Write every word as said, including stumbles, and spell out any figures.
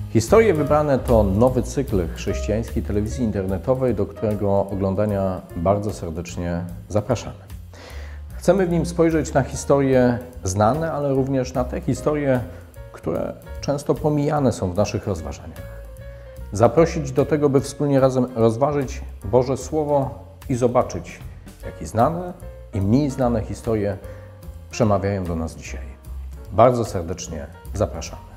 Historie wybrane to nowy cykl chrześcijańskiej telewizji internetowej, do którego oglądania bardzo serdecznie zapraszamy. Chcemy w nim spojrzeć na historie znane, ale również na te historie, które często pomijane są w naszych rozważaniach. Zaprosić do tego, by wspólnie razem rozważyć Boże Słowo i zobaczyć, jak i znane i mniej znane historie przemawiają do nas dzisiaj. Bardzo serdecznie zapraszamy.